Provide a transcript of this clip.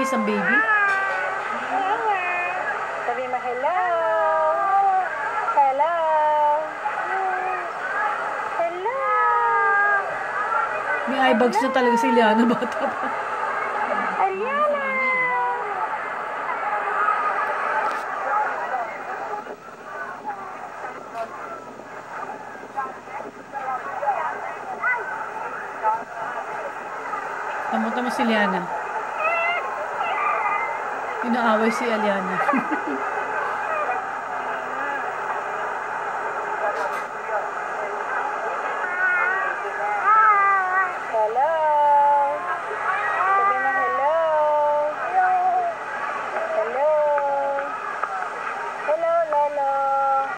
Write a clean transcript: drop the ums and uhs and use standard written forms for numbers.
Malinis ang baby. Sabi mo, hello. Hello. Hello. May eye bags na talaga si Llana, bata pa. Allana. Tamo-tamo si Llana. Inaaway si Allana.